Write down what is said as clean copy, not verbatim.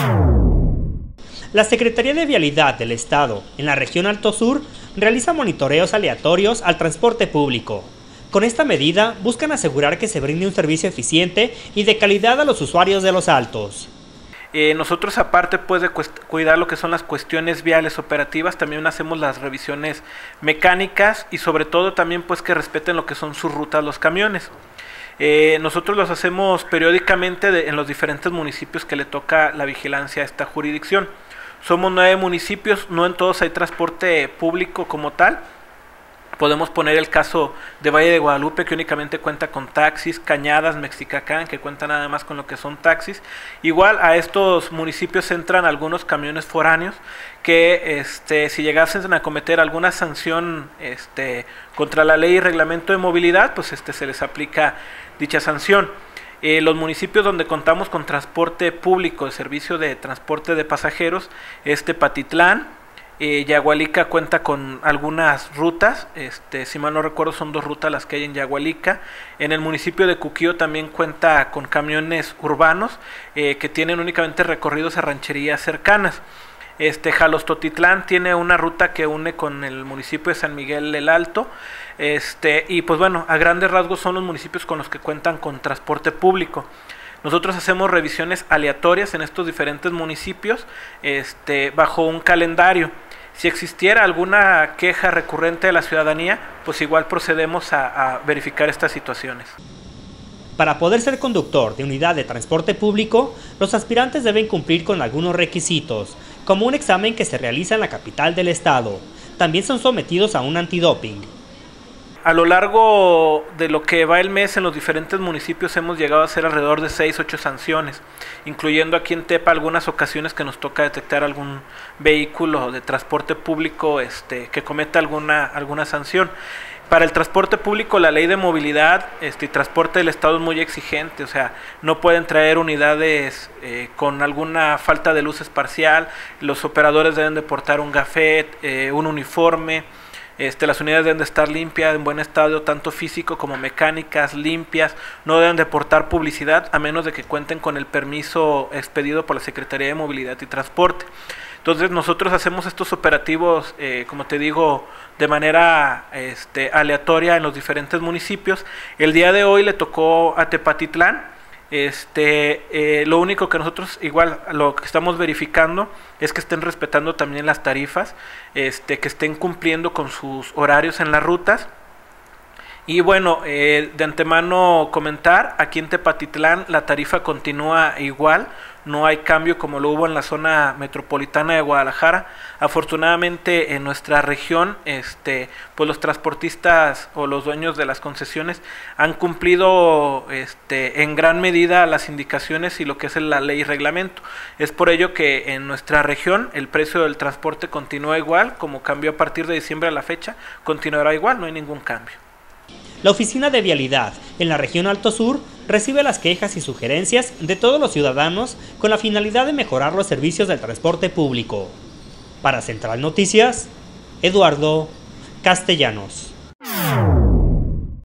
La Secretaría de Vialidad del Estado, en la región Alto Sur, realiza monitoreos aleatorios al transporte público. Con esta medida, buscan asegurar que se brinde un servicio eficiente y de calidad a los usuarios de los Altos. Nosotros, aparte pues de cuidar lo que son las cuestiones viales operativas, también hacemos las revisiones mecánicas y sobre todo también pues que respeten lo que son sus rutas los camiones. Nosotros los hacemos periódicamente en los diferentes municipios que le toca la vigilancia a esta jurisdicción. Somos 9 municipios, no en todos hay transporte público como tal. Podemos poner el caso de Valle de Guadalupe, que únicamente cuenta con taxis, Cañadas, Mexicacán, que cuenta nada más con lo que son taxis. Igual a estos municipios entran algunos camiones foráneos que si llegasen a cometer alguna sanción contra la ley y reglamento de movilidad, pues se les aplica dicha sanción. Los municipios donde contamos con transporte público, el servicio de transporte de pasajeros, Tepatitlán, Yagualica cuenta con algunas rutas, si mal no recuerdo son 2 rutas las que hay en Yagualica. En el municipio de Cuquío también cuenta con camiones urbanos que tienen únicamente recorridos a rancherías cercanas. Jalostotitlán tiene una ruta que une con el municipio de San Miguel el Alto, y pues bueno, a grandes rasgos son los municipios con los que cuentan con transporte público. Nosotros hacemos revisiones aleatorias en estos diferentes municipios, bajo un calendario. Si existiera alguna queja recurrente de la ciudadanía, pues igual procedemos a verificar estas situaciones. Para poder ser conductor de unidad de transporte público, los aspirantes deben cumplir con algunos requisitos, como un examen que se realiza en la capital del estado. También son sometidos a un antidoping. A lo largo de lo que va el mes en los diferentes municipios hemos llegado a hacer alrededor de 6-8 sanciones, incluyendo aquí en Tepa algunas ocasiones que nos toca detectar algún vehículo de transporte público que cometa alguna sanción. Para el transporte público la ley de movilidad y transporte del estado es muy exigente, o sea, no pueden traer unidades con alguna falta de luces parcial, los operadores deben de portar un gafet, un uniforme. Las unidades deben de estar limpias, en buen estado, tanto físico como mecánicas, limpias. No deben de portar publicidad a menos de que cuenten con el permiso expedido por la Secretaría de Movilidad y Transporte. Entonces nosotros hacemos estos operativos, como te digo, de manera aleatoria en los diferentes municipios. El día de hoy le tocó a Tepatitlán. Lo único que nosotros igual lo que estamos verificando es que estén respetando también las tarifas, que estén cumpliendo con sus horarios en las rutas. Y bueno, de antemano comentar, aquí en Tepatitlán la tarifa continúa igual, no hay cambio como lo hubo en la zona metropolitana de Guadalajara. Afortunadamente en nuestra región, pues los transportistas o los dueños de las concesiones han cumplido en gran medida las indicaciones y lo que es la ley y reglamento. Es por ello que en nuestra región el precio del transporte continúa igual, como cambió a partir de diciembre a la fecha, continuará igual, no hay ningún cambio. La Oficina de Vialidad en la región Alto Sur recibe las quejas y sugerencias de todos los ciudadanos con la finalidad de mejorar los servicios del transporte público. Para Central Noticias, Eduardo Castellanos.